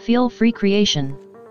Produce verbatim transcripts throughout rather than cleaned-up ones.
Feel Free Creation.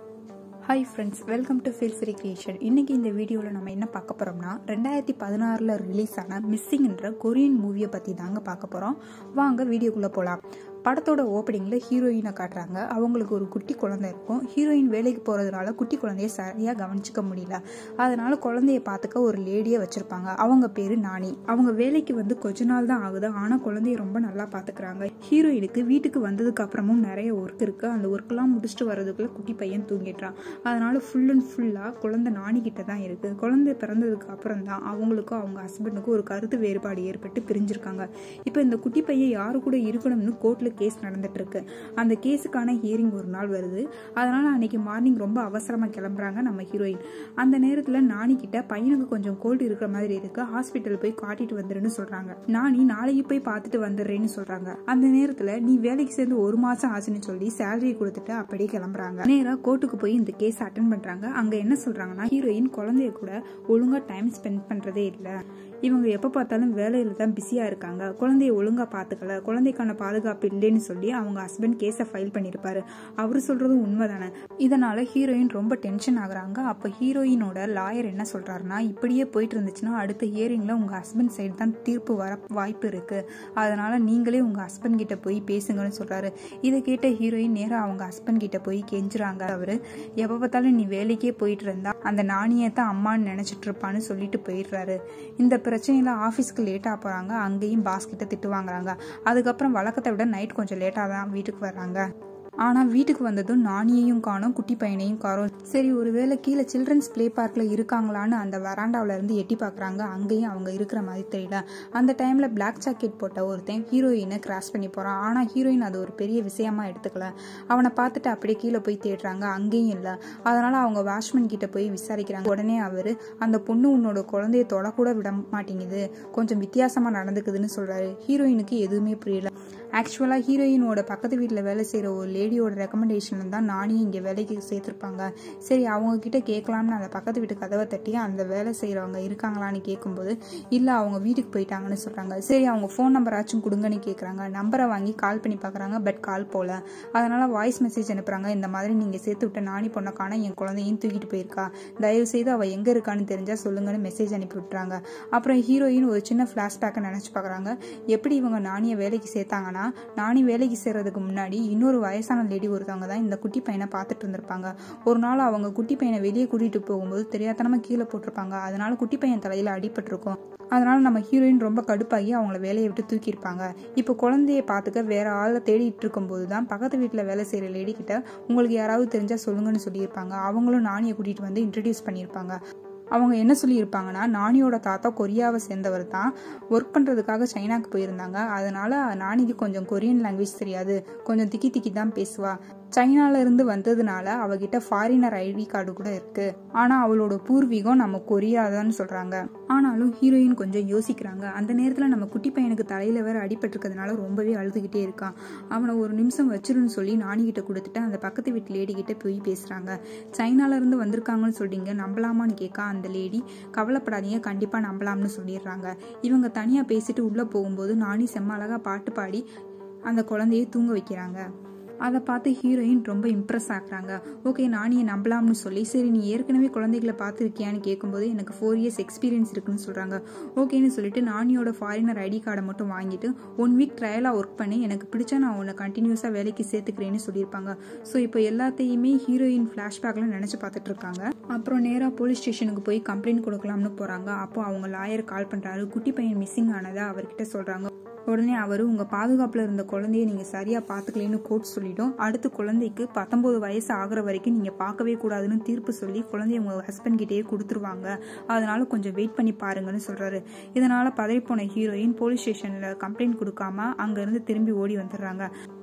Hi friends, welcome to Feel Free Creation. இன்னைக்கு இந்த வீடியோவில் நம்ம என்ன பார்க்க போறோம்னா ரெண்டாயிரத்தி பதினாறுல ரிலீஸ் ஆன மிஸ்ஸிங்ன்ற கொரியன் மூவியை பற்றி தாங்க பார்க்க போகிறோம். வாங்க வீடியோக்குள்ளே போகலாம். படத்தோட ஓப்பனிங்கில் ஹீரோயினை காட்டுறாங்க. அவங்களுக்கு ஒரு குட்டி குழந்தை இருக்கும். ஹீரோயின் வேலைக்கு போகிறதுனால குட்டி குழந்தைய சரியாக கவனிச்சிக்க முடியல. அதனால குழந்தைய பார்த்துக்க ஒரு லேடியை வச்சுருப்பாங்க. அவங்க பேர் நானி. அவங்க வேலைக்கு வந்து கொஞ்ச நாள் தான் ஆகுது, ஆனால் குழந்தைய ரொம்ப நல்லா பார்த்துக்கிறாங்க. ஹீரோயினுக்கு வீட்டுக்கு வந்ததுக்கு அப்புறமும் நிறைய ஒர்க் இருக்குது. அந்த ஒர்க்கெல்லாம் முடிச்சுட்டு வர்றதுக்குள்ள குட்டி பையன் தூங்கிடுறான். அதனால ஃபுல் அண்ட் ஃபுல்லாக குழந்தை நானி கிட்ட தான் இருக்குது. குழந்தை பிறந்ததுக்கு அப்புறம் தான் அவங்களுக்கும் அவங்க ஹஸ்பண்டுக்கும் ஒரு கருத்து வேறுபாடு ஏற்பட்டு பிரிஞ்சிருக்காங்க. இப்போ இந்த குட்டி பையன் யாரு கூட இருக்கணும்னு கோர்ட்டில் கேஸ் நடந்துட்டு இருக்கு. அந்த கேஸுக்கான ஹியரிங் ஒரு நாள் வருது. அதனால அன்னைக்கு மார்னிங் ரொம்ப அவசரமா கிளம்புறாங்க நம்ம ஹீரோயின். அந்த நேரத்துல நானி கிட்ட பையனுக்கு கொஞ்சம் கோல்டு இருக்கிற மாதிரி இருக்கு, ஹாஸ்பிட்டல் போய் காட்டிட்டு வந்துருன்னு சொல்றாங்க. நானி நாளைக்கு போய் பார்த்துட்டு வந்துடுறேன்னு சொல்றாங்க. அந்த நேரத்துல நீ வேலைக்கு சேர்ந்து ஒரு மாசம் ஆச்சுன்னு சொல்லி சேலரி கொடுத்துட்டு அப்படியே கிளம்புறாங்க. நேரா கோர்ட்டுக்கு போய் இந்த கேஸ் அட்டென்ட் பண்றாங்க. அங்க என்ன சொல்றாங்கன்னா, ஹீரோயின் குழந்தைய கூட ஒழுங்கா டைம் ஸ்பெண்ட் பண்றதே இல்லை. இவங்க எப்ப பார்த்தாலும் வேலையில தான் பிஸியா இருக்காங்க. குழந்தைய ஒழுங்கா பாத்துக்கல, குழந்தைக்கான பாதுகாப்பு இல்லைன்னு சொல்லி அவங்க ஹஸ்பண்ட் கேஸை ஃபைல் பண்ணிருப்பாரு. அவரு சொல்றதும் உண்மைதானே. இதனால ஹீரோயின் ரொம்ப டென்ஷன் ஆகுறாங்க. அப்ப ஹீரோயினோட லாயர் என்ன சொல்றாருன்னா, இப்படியே போயிட்டு இருந்துச்சுன்னா அடுத்த ஹியரிங்ல உங்க ஹஸ்பண்ட் சைடு தான் தீர்ப்பு வர வாய்ப்பு இருக்கு. அதனால நீங்களே உங்க ஹஸ்பண்ட் கிட்ட போய் பேசுங்கன்னு சொல்றாரு. இதை கேட்ட ஹீரோயின் நேரா அவங்க ஹஸ்பண்ட் கிட்ட போய் கெஞ்சுறாங்க. அவரு எப்ப பார்த்தாலும் நீ வேலைக்கே போயிட்டு இருந்தா அந்த நாணியை தான் அம்மான்னு நினைச்சிட்டு இருப்பான்னு சொல்லிட்டு போயிடுறாரு. இந்த பிரச்சனையில ஆஃபீஸ்க்கு லேட்டா போறாங்க. அங்கேயும் பாஸ் கிட்ட திட்டு வாங்குறாங்க. அதுக்கப்புறம் வழக்கத்தை விட நைட் கொஞ்சம் லேட்டா தான் வீட்டுக்கு வர்றாங்க. ஆனா வீட்டுக்கு வந்ததும் நானியையும் காணும், குட்டி பையனையும் காணும். சரி, ஒருவேளை கீழே சில்ட்ரன்ஸ் பிளே பார்க்ல இருக்காங்களான்னு அந்த வராண்டாவில இருந்து எட்டி பாக்குறாங்க. அங்கேயும் அவங்க இருக்கிற மாதிரி தெரியல. அந்த டைம்ல பிளாக் ஜாக்கெட் போட்ட ஒருத்தன் ஹீரோயினை கிராஸ் பண்ணி போறான். ஆனா ஹீரோயின் அது ஒரு பெரிய விஷயமா எடுத்துக்கல. அவனை பார்த்துட்டு அப்படியே கீழே போய் தேடுறாங்க. அங்கேயும் இல்லை. அதனால அவங்க வாட்ச்மேன் கிட்ட போய் விசாரிக்கிறாங்க. உடனே அவரு அந்த பொண்ணு உன்னோட குழந்தைய தொடக்கூட விட மாட்டேங்குது, கொஞ்சம் வித்தியாசமா நடந்துக்குதுன்னு சொல்றாரு. ஹீரோயினுக்கு எதுவுமே புரியல. ஆக்சுவலா ஹீரோயினோட பக்கத்து வீட்டில் வேலை செய்யற ஒரு லேடியோட ரெக்கமெண்டேஷன்ல தான் நானியும் இங்கே வேலைக்கு சேர்த்திருப்பாங்க. சரி, அவங்க கிட்ட கேட்கலாம்னு அந்த பக்கத்து வீட்டு கதவை தட்டி அந்த வேலை செய்யறவங்க இருக்காங்களான்னு கேட்கும்போது இல்ல, அவங்க வீட்டுக்கு போயிட்டாங்கன்னு சொல்றாங்க. சரி, அவங்க ஃபோன் நம்பர் ஆச்சும் கொடுங்கன்னு கேட்கறாங்க. நம்பரை வாங்கி கால் பண்ணி பாக்குறாங்க. பட் கால் போல. அதனால வாய்ஸ் மெசேஜ் அனுப்புறாங்க. இந்த மாதிரி நீங்க சேர்த்து விட்ட நானி பொண்ணக்கான என் குழந்தையும் தூக்கிட்டு போயிருக்கா, தயவு செய்து அவ எங்க இருக்கான்னு தெரிஞ்சா சொல்லுங்கன்னு மெசேஜ் அனுப்பி விட்டுறாங்க. அப்புறம் ஹீரோயின் ஒரு சின்ன பிளாஷ்பேக்கை நினைச்சு பாக்குறாங்க. எப்படி இவங்க நானிய வேலைக்கு சேர்த்தாங்கன்னா, நானி வேலைக்கு சேர்றதுக்கு முன்னாடி இன்னொரு வயசான லேடி ஒருத்தவங்க தான் இந்த குட்டி பையனை பார்த்துட்டு இருந்திருப்பாங்க. ஒரு நாள் அவங்க குட்டி பையனை வெளியே கூட்டிட்டு போகும்போது தெரியாதனமா கீழே போட்டிருப்பாங்க. அதனால குட்டி பையன் தலையில அடிபட்டிருக்கும். அதனால நம்ம ஹீரோயின் ரொம்ப கடுப்பாகி அவங்கள வேலையை விட்டு தூக்கியிருப்பாங்க. இப்போ குழந்தைய பார்த்துக்க வேற ஆளை தேடிட்டு இருக்கும் போதுதான் பக்கத்து வீட்டுல வேலை செய்யற லேடி கிட்ட உங்களுக்கு யாராவது தெரிஞ்சா சொல்லுங்கன்னு சொல்லியிருப்பாங்க. அவங்களும் நானியை கூட்டிட்டு வந்து இன்ட்ரடியூஸ் பண்ணியிருப்பாங்க. அவங்க என்ன சொல்லியிருப்பாங்கன்னா, நானியோட தாத்தா கொரியாவை சேர்ந்தவர் தான், ஒர்க் பண்ணுறதுக்காக சைனாக்கு போயிருந்தாங்க. அதனால நானிக்கு கொஞ்சம் கொரியன் லாங்குவேஜ் தெரியாது, கொஞ்சம் திக்கி திக்கி தான் பேசுவா. சைனால இருந்து வந்ததுனால அவகிட்ட ஃபாரினர் ஐடி கார்டு கூட இருக்கு. ஆனா அவளோட பூர்வீகம் நம்ம கொரியாதான்னு சொல்றாங்க. ஆனாலும் ஹீரோயின் கொஞ்சம் யோசிக்கிறாங்க. அந்த நேரத்துல நம்ம குட்டி பையனுக்கு தலையில வேற அடிபட்டிருக்கிறதுனால ரொம்பவே அழுதுகிட்டே இருக்கான். அவனை ஒரு நிமிஷம் வச்சிருன்னு சொல்லி நானி கிட்ட கொடுத்துட்டு அந்த பக்கத்து வீட்டு லேடி கிட்ட போய் பேசுறாங்க. சைனால இருந்து வந்திருக்காங்கன்னு சொல்றீங்க, நம்பலாமான்னு கேட்க அந்த லேடி கவலைப்படாதீங்க, கண்டிப்பா நம்பலாம்னு சொல்லிடுறாங்க. இவங்க தனியா பேசிட்டு உள்ள போகும்போது நானி செம்ம அழகா பாட்டு பாடி அந்த குழந்தைய தூங்க வைக்கிறாங்க. அதை பார்த்து ஹீரோயின் ரொம்ப இம்ப்ரெஸ் ஆகுறாங்க. ஓகே, நானியை நம்பலாம்னு சொல்லி, சரி நீ ஏற்கனவே குழந்தைகளை பார்த்துருக்கியான்னு கேட்கும்போது எனக்கு ஃபோர் இயர்ஸ் எக்ஸ்பீரியன்ஸ் இருக்குன்னு சொல்றாங்க. ஓகேன்னு சொல்லிட்டு நானியோட ஃபாரினர் ஐடி கார்டை மட்டும் வாங்கிட்டு ஒன் வீக் ட்ரையலா ஒர்க் பண்ணி எனக்கு பிடிச்சா நான் உன்னை கண்டினியூஸா வேலைக்கு சேர்த்துக்கிறேன்னு சொல்லியிருப்பாங்க. ஸோ இப்போ எல்லாத்தையுமே ஹீரோயின் ஃபிளாஷ்பேக்ல நினைச்சு பார்த்துட்டு இருக்காங்க. அப்புறம் நேரா போலீஸ் ஸ்டேஷனுக்கு போய் கம்ப்ளைண்ட் கொடுக்கலாம்னு போறாங்க. அப்போ அவங்க லாயர் கால் பண்றாரு. குட்டி பையன் மிஸ்ஸிங் ஆனதா அவர்கிட்ட சொல்றாங்க. உடனே அவரு உங்க பாதுகாப்புல இருந்த குழந்தைய நீங்க சரியா பாத்துக்கலன்னு கோர்ட் சொல்லிடும், அடுத்து குழந்தைக்கு பத்தொன்பது வயசு ஆகுற வரைக்கும் நீங்க பார்க்கவே கூடாதுன்னு தீர்ப்பு சொல்லி குழந்தைய உங்க ஹஸ்பண்ட் கிட்டேயே கொடுத்துருவாங்க, அதனால கொஞ்சம் வெயிட் பண்ணி பாருங்கன்னு சொல்றாரு. இதனால பதறி போன ஹீரோயின் போலீஸ் ஸ்டேஷன்ல கம்ப்ளைண்ட் கொடுக்காம அங்க இருந்து திரும்பி ஓடி வந்துடுறாங்க.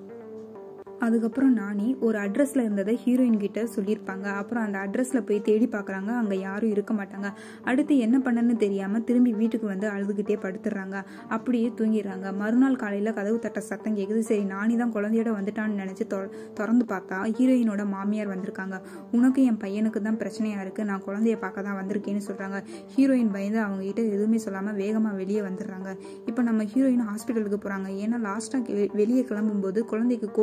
அதுக்கப்புறம் நானி ஒரு அட்ரஸ்ல இருந்ததை ஹீரோயின் கிட்ட சொல்லியிருப்பாங்க. அப்புறம் அந்த அட்ரஸ்ல போய் தேடி பாக்குறாங்க. அங்க யாரும் இருக்க மாட்டாங்க. அடுத்து என்ன பண்ணன்னு தெரியாம திரும்பி வீட்டுக்கு வந்து அழுதுகிட்டே படுத்துறாங்க. அப்படியே தூங்கிடுறாங்க. மறுநாள் காலையில கதவு தட்ட சத்தம் கேக்குது. சரி, நானி தான் குழந்தையோட வந்துட்டான்னு நினைச்சு திறந்து பார்த்தா ஹீரோயினோட மாமியார் வந்திருக்காங்க. உனக்கு என் பையனுக்கு தான் பிரச்சனையா இருக்கு, நான் குழந்தைய பார்க்க தான் வந்திருக்கேன்னு சொல்றாங்க. ஹீரோயின் பயந்து அவங்க கிட்ட எதுவுமே சொல்லாம வேகமா வெளியே வந்துடுறாங்க. இப்ப நம்ம ஹீரோயின் ஹாஸ்பிட்டலுக்கு போறாங்க. ஏன்னா லாஸ்டா வெளியே கிளம்பும் போது குழந்தைக்கு கோல்டு இருக்கு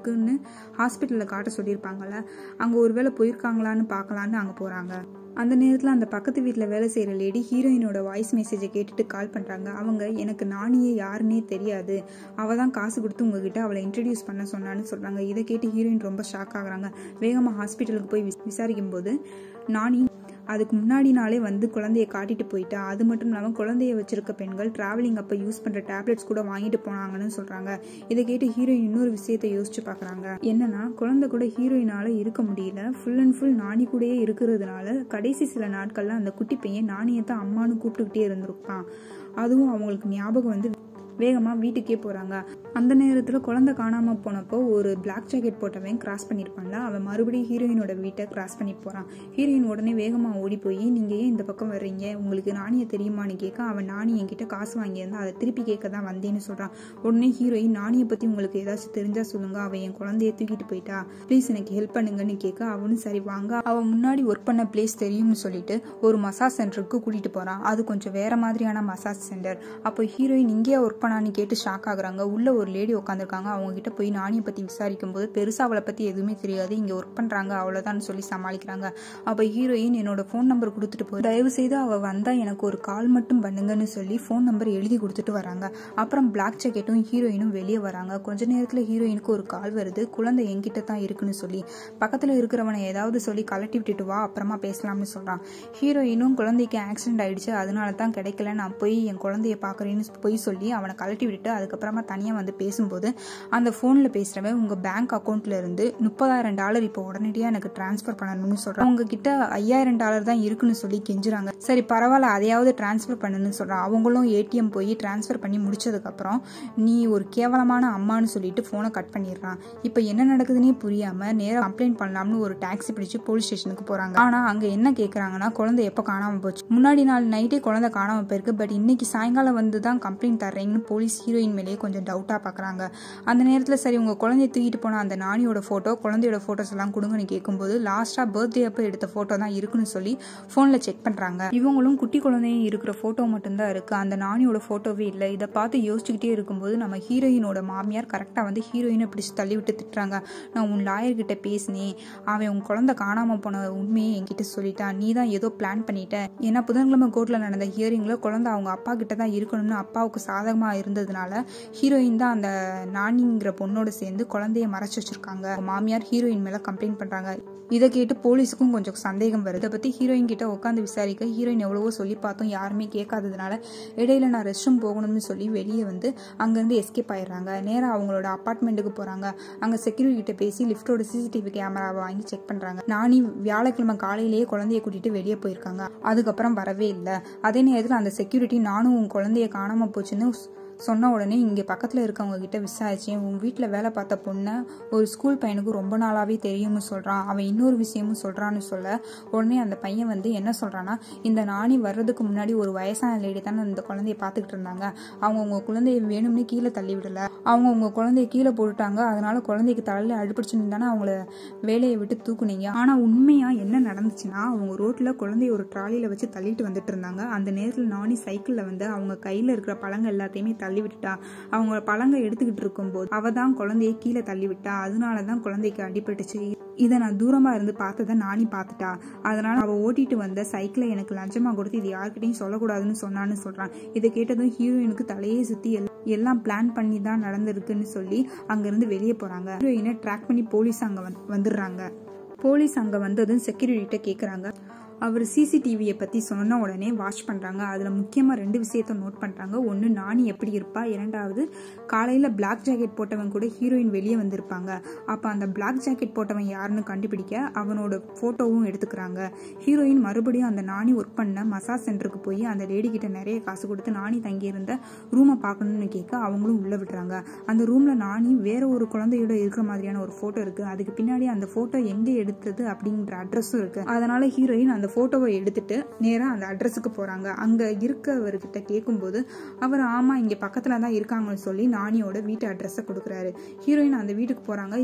இருக்குன்னு ஹாஸ்பிட்டலில் காட்ட சொல்லியிருப்பாங்கல்ல, அங்கே ஒரு வேளை போயிருக்காங்களான்னு பார்க்கலான்னு அங்கே போகிறாங்க. அந்த நேரத்தில் அந்த பக்கத்து வீட்டில் வேலை செய்கிற லேடி ஹீரோயினோட வாய்ஸ் மெசேஜை கேட்டுட்டு கால் பண்ணுறாங்க. அவங்க எனக்கு நானியே யாருன்னே தெரியாது, அவள் தான் காசு கொடுத்து உங்ககிட்ட அவளை இன்ட்ரடியூஸ் பண்ண சொன்னான்னு சொல்கிறாங்க. இதை கேட்டு ஹீரோயின் ரொம்ப ஷாக் ஆகுறாங்க. வேகமாக ஹாஸ்பிட்டலுக்கு போய் விசாரிக்கும் போது நானி அதுக்கு முன்னாடி நாளே வந்து குழந்தைய காட்டிட்டு போயிட்டா. அது மட்டும் இல்லாமல் குழந்தைய வச்சிருக்க பெண்கள் டிராவலிங் அப்போ யூஸ் பண்ணுற டேப்லெட்ஸ் கூட வாங்கிட்டு போனாங்கன்னு சொல்கிறாங்க. இதை கேட்டு ஹீரோயின் இன்னொரு விஷயத்தை யோசிச்சு பார்க்குறாங்க. என்னன்னா, குழந்தை கூட ஹீரோயினால் இருக்க முடியல, ஃபுல் அண்ட் ஃபுல் நானி கூடயே இருக்கிறதுனால கடைசி சில நாட்கள்ல அந்த குட்டி பையன் நானியத்தான் அம்மானு கூப்பிட்டுக்கிட்டே இருந்திருப்பான். அதுவும் அவங்களுக்கு ஞாபகம் வந்து வேகமாக வீட்டுக்கே போகிறாங்க. அந்த நேரத்தில் குழந்தை காணாமல் போனப்போ ஒரு பிளாக் ஜாக்கெட் போட்டவன் கிராஸ் பண்ணியிருப்பான்ல, அவன் மறுபடியும் ஹீரோயினோட வீட்டை கிராஸ் பண்ணி போகிறான். ஹீரோயின் உடனே வேகமாக ஓடி போய் நீங்கள் ஏன் இந்த பக்கம் வர்றீங்க, உங்களுக்கு நானியை தெரியுமான்னு கேட்க, அவன் நானி என்கிட்ட காசு வாங்கியிருந்தா அதை திருப்பி கேட்க தான் வந்தேன்னு சொல்கிறான். உடனே ஹீரோயின் நானியை பற்றி உங்களுக்கு ஏதாச்சும் தெரிஞ்சா சொல்லுங்க, அவன் என் குழந்தைய தூக்கிட்டு போயிட்டா, ப்ளீஸ் எனக்கு ஹெல்ப் பண்ணுங்கன்னு கேட்க, அவனும் சரி வாங்க அவன் முன்னாடி ஒர்க் பண்ண பிளேஸ் தெரியும்னு சொல்லிட்டு ஒரு மசாஜ் சென்டருக்கு கூட்டிகிட்டு போகிறான். அது கொஞ்சம் வேற மாதிரியான மசாஜ் சென்டர். அப்போ ஹீரோயின் இங்கேயே ஒர்க் பண்ணான்னு கேட்டு ஷாக் ஆகுறாங்க. உள்ள ஒரு லேடி உட்காந்துருக்காங்க. அவங்க கிட்ட போய் நானியை பத்தி விசாரிக்கும் போது பெருசா அவளை பத்தி எதுவுமே தெரியாது, இங்க ஒர்க் பண்றாங்க அவ்வளவுதான் சொல்லி சமாளிக்கிறாங்க. அப்ப ஹீரோயின் என்னோட போன் நம்பர் கொடுத்துட்டு போய் தயவு செய்து அவ வந்தா எனக்கு ஒரு கால் மட்டும் பண்ணுங்கன்னு சொல்லி போன் நம்பர் எழுதி கொடுத்துட்டு வராங்க. அப்புறம் பிளாக் ஜாக்கெட்டும் ஹீரோயினும் வெளியே வராங்க. கொஞ்ச நேரத்துல ஹீரோயினுக்கு ஒரு கால் வருது, குழந்தை என்கிட்ட தான் இருக்குன்னு சொல்லி. பக்கத்துல இருக்கிறவனை ஏதாவது சொல்லி கலட்டி விட்டுட்டு வா, அப்புறமா பேசலாம்னு சொல்றான். ஹீரோயினும் குழந்தைக்கு ஆக்சிடென்ட் ஆயிடுச்சு, அதனால தான் கிடைக்கல, நான் போய் என் குழந்தைய பாக்குறேன்னு போய் சொல்லி அவனை கலட்டி விட்டுட்டு அதுக்கப்புறமா தனியா வந்து பேசும்போது அந்த போன்ல பேசுறவன் உங்க பேங்க் அக்கௌண்ட்ல இருந்து முப்பதாயிரம் டாலர் இப்போ உடனடியா எனக்கு டிரான்ஸ்பர் பண்ணணும்னு சொல்றான். அவங்க கிட்ட ஐயாயிரம் டாலர் தான் இருக்குன்னு சொல்லி கெஞ்சுறாங்க. சரி பரவாயில்ல, அதையாவது டிரான்ஸ்பர் பண்ணுன்னு சொல்றான். அவங்களும் ஏடிஎம் போய் டிரான்ஸ்பர் பண்ணி முடிச்சதுக்கு அப்புறம் நீ ஒரு கேவலமான அம்மான்னு சொல்லிட்டு போனை கட் பண்ணிடுறான். இப்ப என்ன நடக்குதுன்னே புரியாம நேரா கம்ப்ளைண்ட் பண்ணலாம்னு ஒரு டாக்ஸி பிடிச்சு போலீஸ் ஸ்டேஷனுக்கு போறாங்க. ஆனா அங்க என்ன கேக்குறாங்கன்னா, குழந்தை எப்ப காணாம போச்சு, முன்னாடி நாள் நைட்டே குழந்தை காணாம போயிருக்கு, பட் இன்னைக்கு சாயங்காலம் வந்து தான் கம்ப்ளைண்ட் தர்றீங்கன்னு போலீஸ் ஹீரோயின் மேலேயே கொஞ்சம் டவுட்டா பாக்குறாங்க. அந்த நேரத்துல சரி உங்க குழந்தைய தூக்கிட்டு போன அந்த நானியோட போட்டோ, குழந்தையோட போட்டோஸ் எல்லாம் கொடுங்கன்னு கேட்கும்போது லாஸ்டா பர்த்டே அப்ப எடுத்த போட்டோ தான் இருக்குன்னு சொல்லி போன்ல செக் பண்றாங்க. இவங்களும் குட்டி குழந்தையும் இருக்கிற போட்டோ மட்டும்தான் இருக்கு, அந்த நானியோட போட்டோவே இல்ல. இதை பார்த்து யோசிச்சுக்கிட்டே இருக்கும்போது நம்ம ஹீரோயினோட மாமியார் கரெக்டா வந்து ஹீரோயினை பிடிச்சு தள்ளி விட்டு திட்டுறாங்க. நான் உன் லாயர் கிட்ட பேசினேன், அவன் உன் குழந்தை காணாம போன உண்மையை என்கிட்ட சொல்லிட்டான், நீ தான் ஏதோ பிளான் பண்ணிட்ட. ஏன்னா புதன்கிழமை கோர்ட்ல நடந்த ஹியரிங்ல குழந்தை அவங்க அப்பா கிட்ட தான் இருக்கணும்னு அப்பாவுக்கு சாதகமா இருந்ததுனால ஹீரோயின் தான் அந்த நானிங்கிற பொண்ணோட சேர்ந்து குழந்தைய மறைச்சு வச்சிருக்காங்க. மாமியார் ஹீரோயின் மேல கம்ப்ளைண்ட் பண்றாங்க. இதை கேட்டு போலீஸுக்கும் கொஞ்சம் சந்தேகம் வருது. இதை பத்தி ஹீரோயின் கிட்ட உட்காந்து விசாரிக்க ஹீரோயின் எவ்வளவோ சொல்லி பார்த்தோம், யாருமே கேட்காததுனால இடையில நான் ரெஸ்ட் ரூம் போகணும்னு சொல்லி வெளியே வந்து அங்கிருந்து எஸ்கேப் ஆயிடுறாங்க. நேரம் அவங்களோட அபார்ட்மெண்ட்டுக்கு போறாங்க. அங்க செக்யூரிட்டி கிட்ட பேசி லிப்டோட சிசிடிவி கேமராவை வாங்கி செக் பண்றாங்க. நானி வியாழக்கிழமை காலையிலேயே குழந்தைய கூட்டிட்டு வெளியே போயிருக்காங்க, அதுக்கப்புறம் வரவே இல்லை. அதே நேரத்தில் அந்த செக்யூரிட்டி நானும் உன் குழந்தைய காணாம போச்சுன்னு சொன்ன உடனே இங்கே பக்கத்தில் இருக்கவங்க கிட்ட விசாரிச்சேன், உன் வீட்டில் வேலை பார்த்த பொண்ணை ஒரு ஸ்கூல் பையனுக்கு ரொம்ப நாளாவே தெரியும்னு சொல்றான், அவன் இன்னொரு விஷயமும் சொல்றான்னு சொல்ல உடனே அந்த பையன் வந்து என்ன சொல்றான்னா, இந்த நானி வர்றதுக்கு முன்னாடி ஒரு வயசான லேடி தானே இந்த குழந்தைய பார்த்துக்கிட்டு இருந்தாங்க, அவங்க உங்க குழந்தைய வேணும்னே கீழே தள்ளி விடல, அவங்க உங்க குழந்தைய கீழே போட்டுட்டாங்க, அதனால குழந்தைக்கு தலையில அடிபிடிச்சுன்னு தானே அவங்கள வேலையை விட்டு தூக்குனீங்க. ஆனா உண்மையா என்ன நடந்துச்சுன்னா, அவங்க ரோட்ல குழந்தைய ஒரு ட்ராலியில வச்சு தள்ளிட்டு வந்துட்டு இருந்தாங்க. அந்த நேரத்தில் நானி சைக்கிள்ல வந்து அவங்க கையில இருக்கிற பழங்க எல்லாத்தையுமே தள்ளி விட்டுட்டா. அவங்க பழங்க எடுத்துக்கிட்டு இருக்கும் போது அவ தான் குழந்தைய கீழே தள்ளி விட்டா, அதனாலதான் குழந்தைக்கு அடிபட்டுச்சு. இதை நான் தூரமா இருந்து பார்த்ததை நானி பார்த்துட்டா, அதனால அவ ஓட்டிட்டு வந்த சைக்கிளை எனக்கு லஞ்சமா கொடுத்து இது யார்கிட்டையும் சொல்லக்கூடாதுன்னு சொன்னான்னு சொல்றான். இதை கேட்டதும் ஹீரோயினுக்கு தலையே சுத்தி எல்லாம் பிளான் பண்ணி தான் நடந்திருக்குன்னு சொல்லி அங்க இருந்து வெளியே போறாங்க. ஹீரோயினை ட்ராக் பண்ணி போலீஸ் அங்க வந்துடுறாங்க. போலீஸ் அங்க வந்ததும் செக்யூரிட்டிட்ட கேக்குறாங்க. அவர் சிசிடிவியை பத்தி சொன்ன உடனே வாட்ச் பண்றாங்க. அதுல முக்கியமா ரெண்டு விஷயத்த நோட் பண்றாங்க. ஒன்னு நானி எப்படி இருப்பா, இரண்டாவது காலையில பிளாக் ஜாக்கெட் போட்டவன் கூட ஹீரோயின் வெளியே வந்திருப்பாங்க. அப்ப அந்த பிளாக் ஜாக்கெட் போட்டவன் யாருன்னு கண்டுபிடிக்க அவனோட போட்டோவும் எடுத்துக்கிறாங்க. ஹீரோயின் மறுபடியும் அந்த நானி ஒர்க் பண்ண மசாஜ் சென்டருக்கு போய் அந்த லேடி கிட்ட நிறைய காசு கொடுத்து நானி தங்கி இருந்த ரூமை பார்க்கணும்னு கேட்க அவங்களும் உள்ள விடுறாங்க. அந்த ரூம்ல நானி வேற ஒரு குழந்தையோட இருக்கிற மாதிரியான ஒரு போட்டோ இருக்கு. அதுக்கு பின்னாடி அந்த போட்டோ எங்க எடுத்தது அப்படிங்கிற அட்ரஸும் இருக்கு. அதனால ஹீரோயின் அந்த போட்டோவை எடுத்துட்டு நேரா அந்த அட்ரஸுக்கு போறாங்க. அங்க இருக்கவர்கிட்ட கேட்கும்போது அவர் ஆமா இங்க பக்கத்துல தான் இருக்காங்கன்னு சொல்லி நானியோட வீட்டு அட்ரஸை கொடுக்குறாரு. ஹீரோயின் அந்த வீட்டுக்கு போறாங்க.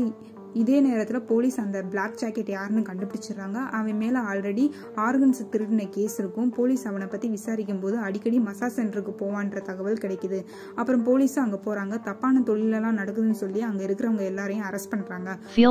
இதே நேரத்தில் போலீஸ் அந்த பிளாக் ஜாக்கெட் யாருன்னு கண்டுபிடிச்சிடுறாங்க. அவன் மேலே ஆல்ரெடி ஆர்கன்ஸ் திருடின கேஸ் இருக்கும். போலீஸ் அவனை பற்றி விசாரிக்கும் போது அடிக்கடி மசாஜ் சென்டருக்கு போவான்ற தகவல் கிடைக்குது. அப்புறம் போலீஸும் அங்கே போகிறாங்க. தப்பான தொழிலெல்லாம் நடக்குதுன்னு சொல்லி அங்கே இருக்கிறவங்க எல்லாரையும் அரெஸ்ட் பண்ணுறாங்க.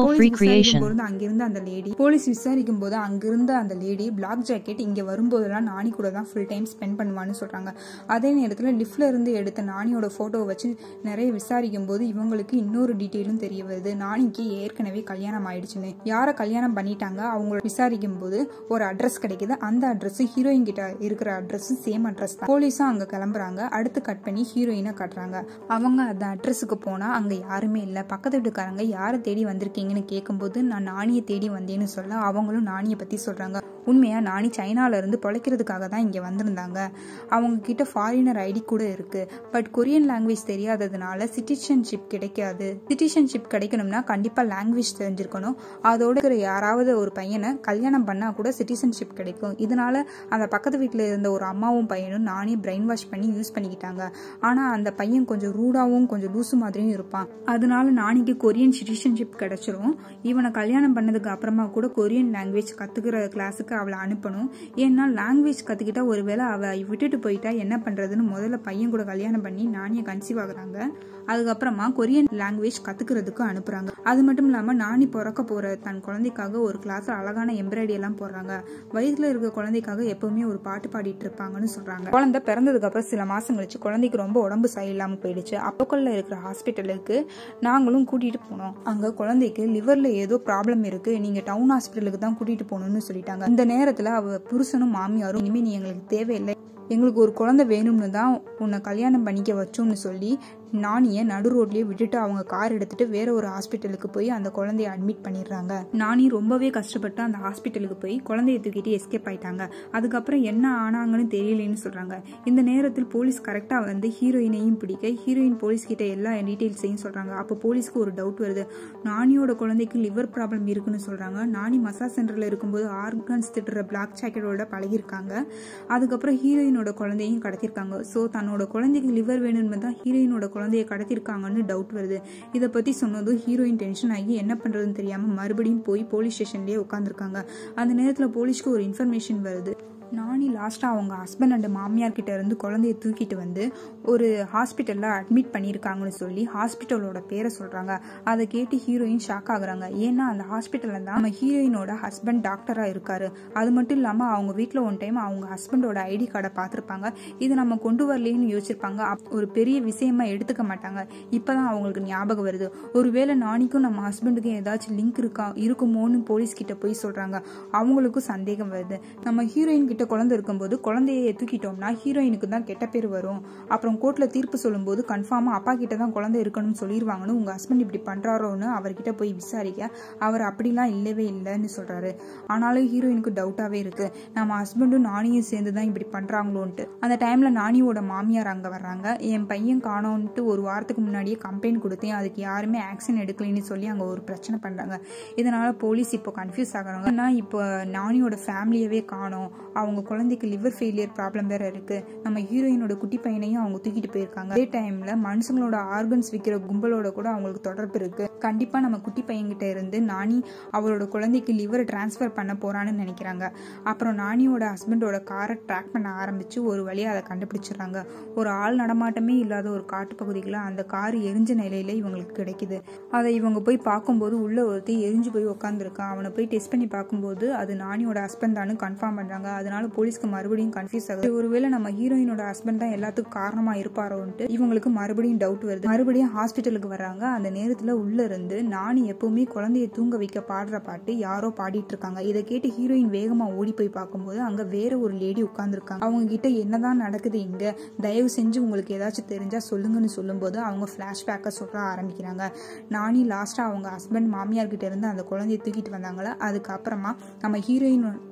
போது அங்கிருந்த அந்த லேடி போலீஸ் விசாரிக்கும் போது அங்கிருந்த அந்த லேடி பிளாக் ஜாக்கெட் இங்கே வரும்போதெல்லாம் நானி கூட தான் ஃபுல் டைம் ஸ்பெண்ட் பண்ணுவான்னு சொல்கிறாங்க. அதே நேரத்தில் லிஃப்ட்ல இருந்து எடுத்த நானியோட ஃபோட்டோவை வச்சு நிறைய விசாரிக்கும் போது இவங்களுக்கு இன்னொரு டீட்டெயிலும் தெரிய வருது. நானிக்கு ஏற்கனவே கல்யாணம் ஆயிடுச்சுன்னு. யாரை கல்யாணம் பண்ணிட்டாங்க அவங்க விசாரிக்கும் போது ஒரு அட்ரஸ் கிடைக்குது. அந்த அட்ரஸ் ஹீரோயின் கிட்ட இருக்கிற அட்ரஸ் சேம் அட்ரஸ் தான். போலீஸும் அங்க கிளம்புறாங்க. அடுத்து கட் பண்ணி ஹீரோயினை காட்டுறாங்க. அவங்க அந்த அட்ரஸுக்கு போனா அங்க யாருமே இல்லை. பக்கத்து வீட்டுக்காரங்க யாரை தேடி வந்திருக்கீங்கன்னு கேட்கும்போது நான் நானியை தேடி வந்தேன்னு சொல்ல அவங்களும் நானியை பத்தி சொல்றாங்க. உண்மையா நானி சைனால இருந்து பொழைக்கிறதுக்காக தான் இங்க வந்திருந்தாங்க. அவங்க கிட்ட ஃபாரினர் ஐடி கூட இருக்கு. பட் கொரியன் லாங்குவேஜ் தெரியாததுனால சிட்டிசன்ஷிப் கிடைக்காது. சிட்டிசன்ஷிப் கிடைக்கணும்னா கண்டிப்பா லாங்குவேஜ் தெரிஞ்சிருக்கணும். அதோட இருக்கிற யாராவது ஒரு பையனை கல்யாணம் பண்ணா கூட சிட்டிசன்ஷிப் கிடைக்கும். இதனால அந்த பக்கத்து வீட்டில் இருந்த ஒரு அம்மாவும் பையனும் நானே பிரெயின் வாஷ் பண்ணி யூஸ் பண்ணிக்கிட்டாங்க. ஆனா அந்த பையன் கொஞ்சம் ரூடாவும் கொஞ்சம் லூசு மாதிரியும் இருப்பான். அதனால நானிக்கு கொரியன் சிட்டிசன்ஷிப் கிடைச்சிரும். இவனை கல்யாணம் பண்ணதுக்கு அப்புறமா கூட கொரியன் லாங்குவேஜ் கத்துக்கிற கிளாஸுக்கு அவளை அனுப்பணும். ஏன்னா லாங்குவேஜ் கத்துக்கிட்டா ஒருவேளை அவ விட்டுட்டு போயிட்டா என்ன பண்றதுன்னு முதல்ல பையன் கூட கல்யாணம் பண்ணி நானியை கன்சீவ் ஆகுறாங்க. அதுக்கப்புறமா கொரியன் லாங்குவேஜ் கத்துக்கிறதுக்கு அனுப்புறாங்க. அது மட்டும் இல்லாம நானி பிறக்க போற தன் குழந்தைக்காக ஒரு கிளாஸ்ல அழகான எம்ப்ராய்டரி எல்லாம் போடுறாங்க. வயதுல இருக்க குழந்தைக்காக எப்பவுமே ஒரு பாட்டு பாடிட்டு இருப்பாங்கன்னு சொல்றாங்க. குழந்தை பிறந்ததுக்கு அப்புறம் சில மாசம் கழிச்சு குழந்தைக்கு ரொம்ப உடம்பு சரியில்லாம போயிடுச்சு. அப்போக்கல்ல இருக்கிற ஹாஸ்பிட்டலுக்கு நாங்களும் கூட்டிட்டு போனோம். அங்க குழந்தைக்கு லிவர்ல ஏதோ ப்ராப்ளம் இருக்கு, நீங்க டவுன் ஹாஸ்பிட்டலுக்கு தான் கூட்டிட்டு போகணும்னு சொல்லிட்டாங்க. இந்த நேரத்துல அவ புருஷனும் மாமியாரும் இனிமே நீ எங்களுக்கு தேவையில்லை, எங்களுக்கு ஒரு குழந்தை வேணும்னு தான் உன்னை கல்யாணம் பண்ணிக்க வச்சோம்னு சொல்லி நானியை நடு ரோட்லயே விட்டுட்டு அவங்க கார் எடுத்துட்டு வேற ஒரு ஹாஸ்பிட்டலுக்கு போய் அந்த குழந்தைய அட்மிட் பண்ணிடுறாங்க. நானி ரொம்பவே கஷ்டப்பட்டு அந்த ஹாஸ்பிட்டலுக்கு போய் குழந்தைய தூக்கிட்டு எஸ்கேப் ஆயிட்டாங்க. அதுக்கப்புறம் என்ன ஆனாங்கன்னு தெரியலன்னு சொல்றாங்க. இந்த நேரத்தில் போலீஸ் கரெக்டா வந்து ஹீரோயினையும் பிடிக்க ஹீரோயின் போலீஸ் கிட்ட எல்லா டீடைல்ஸையும் சொல்றாங்க. அப்போ போலீஸ்க்கு ஒரு டவுட் வருது. நானியோட குழந்தைக்கு லிவர் ப்ராப்ளம் இருக்குன்னு சொல்றாங்க. நானி மசாஜ் சென்டர்ல இருக்கும்போது ஆர்கன்ஸ் திட்டுற பிளாக் ஜாக்கெட்டோட பழகிருக்காங்க. அதுக்கப்புறம் ஹீரோயினோட குழந்தையும் கடத்திருக்காங்க. சோ தன்னோட குழந்தைக்கு லிவர் வேணும்னு தான் ஹீரோயினோட குழந்தைய கடத்திருக்காங்கன்னு டவுட் வருது. இதை பத்தி சொன்னதும் ஹீரோயின் டென்ஷன் ஆகி என்ன பண்றதுன்னு தெரியாம மறுபடியும் போய் போலீஸ் ஸ்டேஷன்லயே உட்காந்துருக்காங்க. அந்த நேரத்துல போலீஸ்க்கு ஒரு இன்ஃபர்மேஷன் வருது. நானி லாஸ்டா அவங்க ஹஸ்பண்ட் அண்ட் மாமியார் கிட்ட இருந்து குழந்தைய தூக்கிட்டு வந்து ஒரு ஹாஸ்பிட்டல்ல அட்மிட் பண்ணிருக்காங்கன்னு சொல்லி ஹாஸ்பிட்டலோட பேரை சொல்றாங்க. அதை கேட்டு ஹீரோயின் ஷாக் ஆகுறாங்க. ஏன்னா அந்த ஹாஸ்பிட்டல்ல தான் நம்ம ஹீரோயினோட ஹஸ்பண்ட் டாக்டரா இருக்காரு. அது மட்டும் இல்லாம அவங்க வீட்டுல ஒன் டைம் அவங்க ஹஸ்பண்டோட ஐடி கார்டை பார்த்திருப்பாங்க. இது நம்ம கொண்டு வரலன்னு யோசிச்சிருப்பாங்க. ஒரு பெரிய விஷயமா எடுத்துக்க மாட்டாங்க. இப்பதான் அவங்களுக்கு ஞாபகம் வருது. ஒருவேளை நானிக்கும் நம்ம ஹஸ்பண்டுக்கும் ஏதாச்சும் லிங்க் இருக்கா இருக்குமோன்னு போலீஸ் கிட்ட போய் சொல்றாங்க. அவங்களுக்கும் சந்தேகம் வருது. நம்ம ஹீரோயின் கிட்ட குழந்தை இருக்கும்போது குழந்தைய தூக்கிட்டோம்னா ஹீரோயினுக்கு தான் கெட்ட பேர் வரும். அப்புறம் கோர்ட்ல தீர்ப்பு சொல்லும் போது கன்ஃபார்மா அப்பா கிட்ட தான் குழந்தை இருக்கணும்னு சொல்லிடுவாங்கன்னு உங்க ஹஸ்பண்ட் இப்படி பண்றாரோன்னு அவர்கிட்ட போய் விசாரிக்க அவர் அப்படிலாம் இல்லவே இல்லைன்னு சொல்றாரு. ஆனாலும் ஹீரோயினுக்கு டவுட்டாவே இருக்கு. நம்ம ஹஸ்பண்டும் நானியும் சேர்ந்து தான் இப்படி பண்றாங்களோன்ட்டு. அந்த டைம்ல நானியோட மாமியார் அங்க வர்றாங்க. என் பையன் காணோன்ட்டு ஒரு வாரத்துக்கு முன்னாடியே கம்ப்ளைண்ட் கொடுத்தேன், அதுக்கு யாருமே ஆக்ஷன் எடுக்கலன்னு சொல்லி அங்க ஒரு பிரச்சனை பண்றாங்க. இதனால போலீஸ் இப்போ கன்ஃபியூஸ் ஆகுறாங்க. ஆனா இப்போ நானியோட ஃபேமிலியவே காணோம், அவங்க குழந்தைக்கு லிவர் ஃபெயிலியர் ப்ராப்ளம் வேற இருக்கு, நம்ம ஹீரோயினோட குட்டி பையனையும் அவங்க தூக்கிட்டு போயிருக்காங்க. அதே டைம்ல மனுஷங்களோட ஆர்கன்ஸ் விற்கிற கும்பலோட கூட அவங்களுக்கு தொடர்பு இருக்கு. கண்டிப்பா நம்ம குட்டி பையன்கிட்ட இருந்து நானி அவளோட குழந்தைக்கு லிவரை டிரான்ஸ்ஃபர் பண்ண போறான்னு நினைக்கிறாங்க. அப்புறம் நானியோட ஹஸ்பண்டோட காரை ட்ராக் பண்ண ஆரம்பிச்சு ஒரு வழியா அதை கண்டுபிடிச்சிடறாங்க. ஒரு ஆள் நடமாட்டமே இல்லாத ஒரு காட்டு பகுதிக்குள்ள அந்த கார் எரிஞ்ச நிலையில இவங்களுக்கு கிடைக்குது. அதை இவங்க போய் பார்க்கும்போது உள்ள ஒருத்தி எரிஞ்சு போய் உட்காந்துருக்கான். அவனை போய் டெஸ்ட் பண்ணி பார்க்கும்போது அது நானியோட ஹஸ்பண்ட் தான் கன்ஃபார்ம் பண்றாங்க. அதனால போலீஸ்க்கு மறுபடியும் கன்ஃபியூஸ் ஆகுது. ஒருவேளை நம்ம ஹீரோயினோட ஹஸ்பண்ட் தான் எல்லாத்துக்கும் காரணமா இருப்பாரோன்ட்டு இவங்களுக்கு மறுபடியும் டவுட் வருது. மறுபடியும் ஹாஸ்பிட்டலுக்கு வர்றாங்க. அந்த நேரத்துல உள்ள இருந்து நானி எப்பவுமே குழந்தைய தூங்க வைக்க பாடுற பாட்டு யாரோ பாடிட்டு இருக்காங்க. இதை கேட்டு ஹீரோயின் வேகமா ஓடி போய் பார்க்கும்போது அங்க வேற ஒரு லேடி உட்கார்ந்துருக்காங்க. அவங்க கிட்ட என்னதான் நடக்குது இங்க, தயவு செஞ்சு உங்களுக்கு ஏதாச்சும் தெரிஞ்சா சொல்லுங்கன்னு சொல்லும் போது அவங்க பிளாஷ்பேக்க சொல்ல ஆரம்பிக்கிறாங்க. நானி லாஸ்டா அவங்க ஹஸ்பண்ட் மாமியார் கிட்ட இருந்து அந்த குழந்தைய தூக்கிட்டு வந்தாங்களா, அதுக்கப்புறமா நம்ம ஹீரோயின்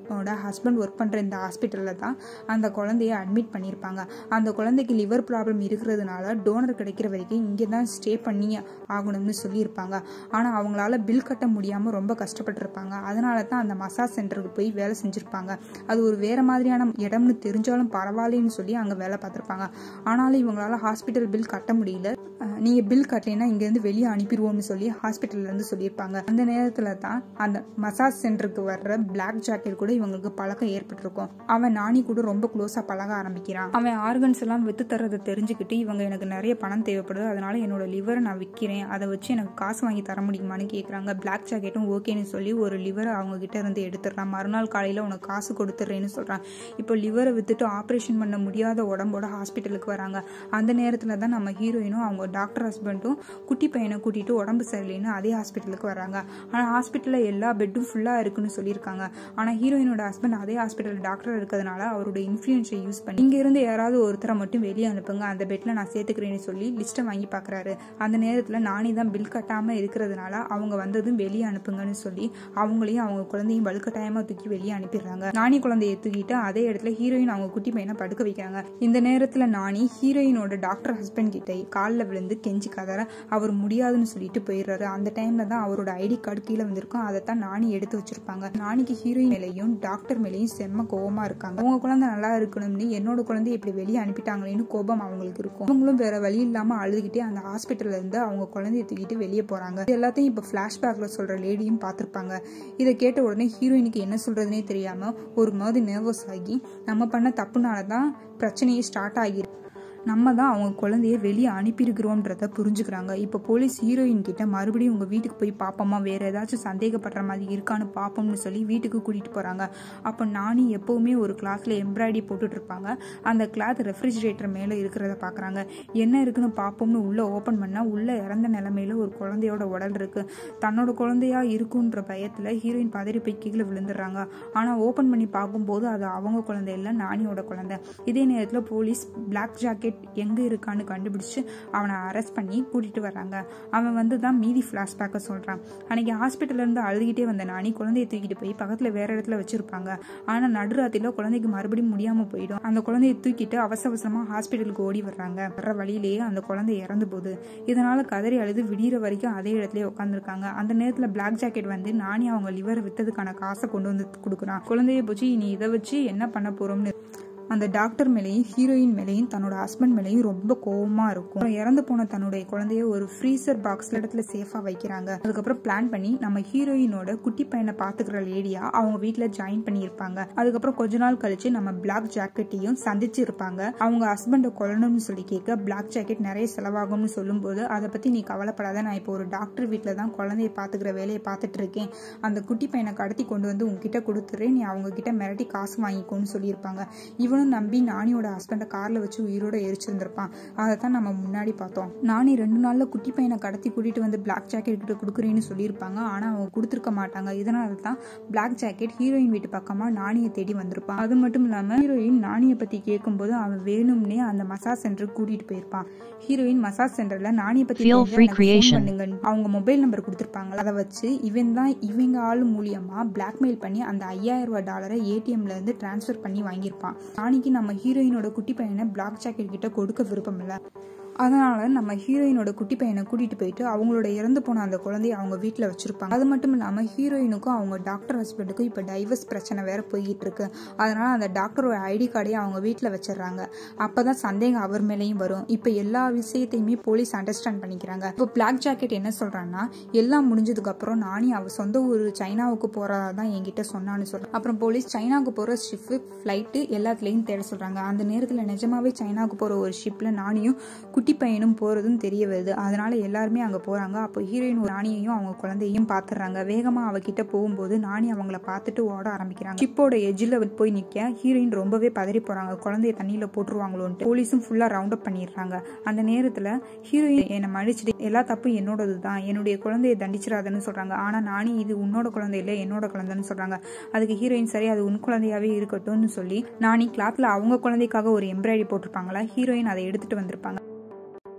ஹீரோயினோட ஹஸ்பண்ட் ஒர்க் பண்ணுற இந்த ஹாஸ்பிட்டலில் தான் அந்த குழந்தைய அட்மிட் பண்ணியிருப்பாங்க. அந்த குழந்தைக்கு லிவர் ப்ராப்ளம் இருக்கிறதுனால டோனர் கிடைக்கிற வரைக்கும் இங்கே தான் ஸ்டே பண்ணி ஆகணும்னு சொல்லியிருப்பாங்க. ஆனால் அவங்களால பில் கட்ட முடியாமல் ரொம்ப கஷ்டப்பட்டுருப்பாங்க. அதனால தான் அந்த மசாஜ் சென்டருக்கு போய் வேலை செஞ்சுருப்பாங்க. அது ஒரு வேறு மாதிரியான இடம்னு தெரிஞ்சாலும் பரவாயில்லன்னு சொல்லி அங்கே வேலை பார்த்துருப்பாங்க. ஆனாலும் இவங்களால ஹாஸ்பிட்டல் பில் கட்ட முடியல. நீங்கள் பில் கட்டலைன்னா இங்கேருந்து வெளியே அனுப்பிடுவோம்னு சொல்லி ஹாஸ்பிட்டல்லேருந்து சொல்லியிருப்பாங்க. அந்த நேரத்தில் தான் அந்த மசாஜ் சென்டருக்கு வர்ற பிளாக் ஜாக்கெட் கூட இவங்களுக்கு பழக்கம் ஏற்பட்டிருக்கும். அவன் நானி கூட ரொம்ப க்ளோஸாக பழக ஆரம்பிக்கிறான். அவன் ஆர்கன்ஸ் எல்லாம் வித்து தரதை தெரிஞ்சுக்கிட்டு இவங்க எனக்கு நிறைய பணம் தேவைப்படுது, அதனால என்னோட லிவரை நான் விற்கிறேன், அதை வச்சு எனக்கு காசு வாங்கி தர முடியுமான்னு கேட்குறாங்க. பிளாக் ஜாக்கெட்டும் ஓகேன்னு சொல்லி ஒரு லிவரை அவங்க கிட்ட இருந்து எடுத்துடுறான். மறுநாள் காலையில் உனக்கு காசு கொடுத்துட்றேன்னு சொல்கிறான். இப்போ லிவரை வித்துட்டு ஆப்ரேஷன் பண்ண முடியாத உடம்போட ஹாஸ்பிட்டலுக்கு வராங்க. அந்த நேரத்தில் தான் நம்ம ஹீரோயினும் அவங்க டாக்டர் ஹஸ்பண்டும் குட்டி பையனை கூட்டிட்டு உடம்பு சரியில்லைன்னு அதே ஹாஸ்பிட்டலுக்கு வராங்க. ஆனால் ஹாஸ்பிட்டலில் எல்லா பெட்டும் ஃபுல்லாக இருக்குன்னு சொல்லியிருக்காங்க. ஆனால் ஹீரோயினோட ஹஸ்பண்ட் அதே ஹாஸ்பிட்டல் டாக்டர் இருக்கிறதுனால அவரோட இன்ஃப்ளூயன்ஸை யூஸ் பண்ணி இங்க இருந்து யாராவது ஒருத்தரை மட்டும் வெளியே அனுப்புங்க, அந்த பெட்ல நான் சேர்த்துக்கிறேன்னு சொல்லி லிஸ்ட்டை வாங்கி பார்க்குறாரு. அந்த நேரத்தில் நானி தான் பில் கட்டாமல் இருக்கிறதுனால அவங்க வந்ததும் வெளியே அனுப்புங்கன்னு சொல்லி அவங்களையும் அவங்க குழந்தையும் வலுக்கட்டாயமாக தூக்கி வெளியே அனுப்பிடுறாங்க. நானி குழந்தையை தூக்கிட்டு அதே இடத்துல ஹீரோயின் அவங்க குட்டி பையனை படுக்க வைக்கிறாங்க. இந்த நேரத்தில் நானி ஹீரோயினோட டாக்டர் ஹஸ்பண்ட் கிட்ட காலில் விழுந்து கெஞ்சி கதற அவர் முடியாதுன்னு சொல்லிட்டு போயிடுறாரு. அந்த டைம்ல தான் அவரோட ஐடி கார்டு கீழே வந்திருக்கும். அதை தான் நானி எடுத்து வச்சிருப்பாங்க. நானிக்கு ஹீரோயின் மேலையும் டாக்டர் மேலையும் செம்ம கோபமா இருக்காங்க. அவங்க குழந்தை நல்லா இருக்கணும்னு என்னோட குழந்தைய இப்படி வெளியே அனுப்பிட்டாங்களேன்னு கோபம் அவங்களுக்கு இருக்கும். அவங்களும் வேற வழி இல்லாம அழுதுகிட்டே அந்த ஹாஸ்பிட்டல்ல இருந்து அவங்க குழந்தைய தூக்கிட்டு வெளியே போறாங்க. இது எல்லாத்தையும் இப்ப பிளாஷ்பேக்ல சொல்ற லேடியும் பார்த்திருப்பாங்க. இதை கேட்ட உடனே ஹீரோயினுக்கு என்ன சொல்றதுனே தெரியாம ஒரு மாதிரி நர்வஸ் ஆகி நம்ம பண்ண தப்புனாலதான் பிரச்சனையே ஸ்டார்ட் ஆகிருக்கு, நம்ம தான் அவங்க குழந்தைய வெளியே அனுப்பியிருக்கிறோன்றத புரிஞ்சுக்கிறாங்க. இப்போ போலீஸ் ஹீரோயின் கிட்ட மறுபடியும் உங்கள் வீட்டுக்கு போய் பார்ப்போமா, வேற ஏதாச்சும் சந்தேகப்படுற மாதிரி இருக்கான்னு பார்ப்போம்னு சொல்லி வீட்டுக்கு கூட்டிகிட்டு போகிறாங்க. அப்போ நானி எப்போவுமே ஒரு கிளாத்தில் எம்ப்ராய்டரி போட்டுட்டு இருப்பாங்க. அந்த கிளாத் ரெஃப்ரிஜிரேட்டர் மேலே இருக்கிறத பார்க்குறாங்க. என்ன இருக்குன்னு பார்ப்போம்னு உள்ளே ஓப்பன் பண்ணால் உள்ளே இறந்த நிலமையில ஒரு குழந்தையோட உடல் இருக்குது. தன்னோட குழந்தையா இருக்குன்ற பயத்தில் ஹீரோயின் பதறி போய் கீழே விழுந்துடுறாங்க. ஆனால் ஓப்பன் பண்ணி பார்க்கும்போது அது அவங்க குழந்தை இல்லை, நானியோட குழந்தை. இதே நேரத்தில் போலீஸ் பிளாக் ஜாக்கெட் எங்க இருக்கான்னு கண்டுபிடிச்சு அவனை அரெஸ்ட் பண்ணி கூட்டிட்டு வராங்க. அவன் வந்து தான் மீதி பிளாஷ்பேக்க சொல்றான். அன்னைக்கு ஹாஸ்பிட்டல்ல இருந்து அழுதுகிட்டே வந்த நானி குழந்தையை தூக்கிட்டு போய் பக்கத்துல வேற இடத்துல வச்சிருப்பாங்க. ஆனா நடுராத்திரில குழந்தைக்கு மறுபடியும் முடியாம போயிடும். அந்த குழந்தையை தூக்கிட்டு அவசர அவசரமா ஹாஸ்பிட்டலுக்கு ஓடி வர்றாங்க. வர்ற வழியிலேயே அந்த குழந்தை இறந்து போகுது. இதனால கதறி அழுது விடிகிற வரைக்கும் அதே இடத்துல உட்காந்துருக்காங்க. அந்த நேரத்துல பிளாக் ஜாக்கெட் வந்து நானி அவங்க லிவரை வித்ததுக்கான காசை கொண்டு வந்து கொடுக்குறான். குழந்தைய போச்சு நீ இதை வச்சு என்ன பண்ண போறோம்னு அந்த டாக்டர் மேலேயும் ஹீரோயின் மேலேயும் தன்னோட ஹஸ்பண்ட் மேலேயும் ரொம்ப கோவமா இருக்கும். இறந்து போன தன்னுடைய குழந்தைய ஒரு ஃப்ரீசர் பாக்ஸ்ல இடத்துல சேஃபா வைக்கிறாங்க. அதுக்கப்புறம் பிளான் பண்ணி நம்ம ஹீரோயினோட குட்டி பையனை பாத்துக்கிற லேடியா அவங்க வீட்டுல ஜாயின் பண்ணியிருப்பாங்க. அதுக்கப்புறம் கொஞ்ச நாள் கழிச்சு நம்ம பிளாக் ஜாக்கெட்டையும் சந்திச்சு இருப்பாங்க. அவங்க ஹஸ்பண்டை கொல்லணும்னு சொல்லி கேட்க பிளாக் ஜாக்கெட் நிறைய செலவாகும்னு சொல்லும் போது அதை பத்தி நீ கவலைப்படாத, நான் இப்போ ஒரு டாக்டர் வீட்டுல தான் குழந்தைய பாத்துக்கிற வேலையை பார்த்துட்டு இருக்கேன், அந்த குட்டி பையனை கடத்தி கொண்டு வந்து உங்ககிட்ட கொடுத்துறேன், நீ அவங்க கிட்ட மிரட்டி காசு வாங்கிக்கோன்னு சொல்லியிருப்பாங்க. இவனும் நம்பி நானியோட ஹஸ்பண்ட கார்ல வச்சு உயிரோட எரிச்சிருந்திருப்பான். அதை தான் நம்ம முன்னாடி பார்த்தோம். நானி ரெண்டு நாள்ல குட்டி பையனை கடத்தி கூட்டிட்டு வந்து பிளாக் ஜாக்கெட் கிட்ட கொடுக்குறேன்னு சொல்லியிருப்பாங்க. ஆனா அவங்க கொடுத்துருக்க மாட்டாங்க. இதனால தான் பிளாக் ஜாக்கெட் ஹீரோயின் வீட்டு பக்கமா நானியை தேடி வந்திருப்பான். அது மட்டும் இல்லாம ஹீரோயின் நானியை பத்தி கேட்கும்போது அவன் வேணும்னே அந்த மசாஜ் சென்டருக்கு கூட்டிட்டு போயிருப்பான். ஹீரோயின் மசாஜ் சென்டர்ல நானியை பத்தி பண்ணுங்க அவங்க மொபைல் நம்பர் கொடுத்திருப்பாங்க. அதை வச்சு இவன் தான் இவங்க ஆளு மூலியமா பிளாக்மெயில் பண்ணி அந்த ஐயாயிரம் ரூபாய் டாலரை ஏடிஎம்ல இருந்து டிரான்ஸ்பர் பண்ணி வாங்கியிருப்பான். நாளைக்கு நம்ம ஹீரோயினோட குட்டி பையனை பிளாக் ஜாக்கெட் கிட்ட கொடுக்க விருப்பம் இல்லை. அதனால நம்ம ஹீரோயினோட குட்டி பையனை கூட்டிட்டு போயிட்டு அவங்களோட இறந்து போன அந்த குழந்தைய அவங்க வீட்டில் வச்சிருப்பாங்க. அது மட்டும் இல்லாம ஹீரோயினுக்கும் அவங்க டாக்டர் ஹஸ்பண்டுக்கும் இப்போ டைவர்ஸ் பிரச்சனை வேற போய்கிட்டு இருக்கு. அதனால அந்த டாக்டரோட ஐடி கார்டையும் அவங்க வீட்டில் வச்சிடறாங்க. அப்பதான் சந்தேகம் அவர் மேலேயும் வரும். இப்போ எல்லா விஷயத்தையுமே போலீஸ் அண்டர்ஸ்டாண்ட் பண்ணிக்கிறாங்க. இப்போ பிளாக் ஜாக்கெட் என்ன சொல்றான்னா, எல்லாம் முடிஞ்சதுக்கு அப்புறம் நானி அவ சொந்த ஊர் சைனாவுக்கு போறதா தான் என்கிட்ட சொன்னான்னு சொல்றேன். அப்புறம் போலீஸ் சைனாவுக்கு போற ஷிப் ஃபிளைட்டு எல்லாத்துலயும் தேட சொல்றாங்க. அந்த நேரத்தில் நிஜமாவே சைனாவுக்கு போற ஒரு ஷிப்ல நானியும் குட்டி பையனும் போறதும் தெரிய வருது. அதனால எல்லாருமே அங்க போறாங்க. அப்போ ஹீரோயின் நானியையும் அவங்க குழந்தையும் பாத்துறாங்க. வேகமா அவகிட்ட போகும்போது நானி அவங்கள பார்த்துட்டு ஓட ஆரம்பிக்கிறாங்க. ஷிப்போட எஜ்ஜில் போய் நிக்க ஹீரோயின் ரொம்பவே பதறி போறாங்க. குழந்தைய தண்ணியில போட்டுருவாங்களோன்ட்டு போலீஸும் ஃபுல்லா ரவுண்ட் அப் பண்ணிடுறாங்க. அந்த நேரத்துல ஹீரோயின் என்னை மடிச்சுட்டு எல்லா தப்பும் என்னோடதுதான், என்னுடைய குழந்தைய தண்டிச்சிடாதுன்னு சொல்றாங்க. ஆனா நானி இது உன்னோட குழந்தை இல்லை என்னோட குழந்தைன்னு சொல்றாங்க. அதுக்கு ஹீரோயின் சரி அது உன் குழந்தையாவே இருக்கட்டும்னு சொல்லி நானி கிளாத்ல அவங்க குழந்தைக்காக ஒரு எம்ப்ராய்டரி போட்டிருப்பாங்களா, ஹீரோயின் அதை எடுத்துட்டு வந்திருப்பாங்க.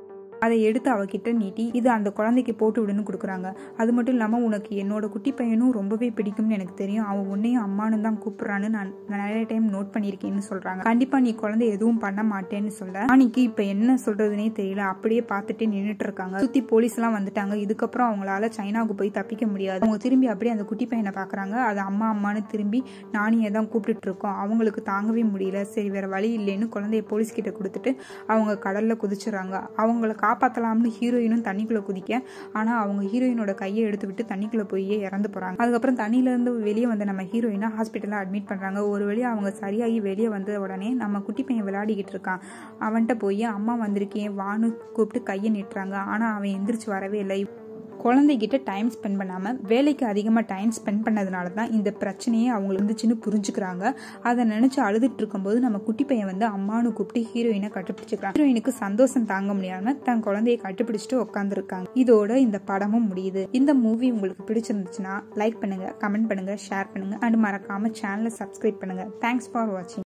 அதை எடுத்து அவகிட்ட நீட்டி இது அந்த குழந்தைக்கு போட்டு விடுன்னு கொடுக்குறாங்க. அது மட்டும் இல்லாம உனக்கு என்னோட குட்டி பையனும் ரொம்பவே பிடிக்கும்னு எனக்கு தெரியும், அவன் உன்னையும் அம்மானு தான் கூப்பிடுறான்னு நான் நிறைய டைம் நோட் பண்ணியிருக்கேன்னு சொல்றாங்க. கண்டிப்பா நீ குழந்தை எதுவும் பண்ண மாட்டேன்னு சொல்ல ராணிக்கு இப்ப என்ன சொல்றதுனே தெரியல. அப்படியே பார்த்துட்டு நின்றுட்டு இருக்காங்க. சுத்தி போலீஸ் எல்லாம் வந்துட்டாங்க. இதுக்கப்புறம் அவங்களால சைனாவுக்கு போய் தப்பிக்க முடியாது. அவங்க திரும்பி அப்படியே அந்த குட்டி பையனை பாக்குறாங்க. அது அம்மா அம்மானு திரும்பி நானியை தான் கூப்பிட்டு இருக்கோம். அவங்களுக்கு தாங்கவே முடியல. சரி வேற வழி இல்லைன்னு குழந்தைய போலீஸ் கிட்ட கொடுத்துட்டு அவங்க கடல்ல குதிச்சுறாங்க. அவங்கள காப்பாத்தலாம்னு ஹீரோயினும் தண்ணிக்குள்ள குதிக்க, ஆனா அவங்க ஹீரோயினோட கையை எடுத்து விட்டு தண்ணிக்குள்ள போய் இறந்து போறாங்க. அதுக்கப்புறம் தண்ணியில இருந்து வெளியே வந்த நம்ம ஹீரோயினை ஹாஸ்பிட்டல்ல அட்மிட் பண்றாங்க. ஒரு வழியா அவங்க சரியாகி வெளியே வந்த உடனே நம்ம குட்டி பையன் விளையாடிக்கிட்டு இருக்கான். அவன்கிட்ட போய் அம்மா வந்திருக்கேன் வான்னு கூப்பிட்டு கையை நீட்டுறாங்க. ஆனா அவன் எந்திரிச்சு வரவே இல்லை. குழந்தைகிட்ட டைம் ஸ்பெண்ட் பண்ணாமல் வேலைக்கு அதிகமாக டைம் ஸ்பெண்ட் பண்ணதுனால தான் இந்த பிரச்சனையே அவங்களுக்கு இருந்துச்சுன்னு புரிஞ்சுக்கிறாங்க. அதை நினச்சி அழுதுட்டு இருக்கும்போது நம்ம குட்டி பையன் வந்து அம்மானு கூப்பிட்டு ஹீரோயினை கட்டுப்பிடிச்சிக்கிறாங்க. ஹீரோயினுக்கு சந்தோஷம் தாங்க முடியாமல் தன் குழந்தையை கட்டுப்பிடிச்சிட்டு உட்காந்துருக்காங்க. இதோட இந்த படமும் முடியுது. இந்த மூவி உங்களுக்கு பிடிச்சிருந்துச்சுன்னா லைக் பண்ணுங்க, கமெண்ட் பண்ணுங்க, ஷேர் பண்ணுங்க அண்ட் மறக்காம சேனலை சப்ஸ்கிரைப் பண்ணுங்க. தேங்க்ஸ் ஃபார் வாட்சிங்.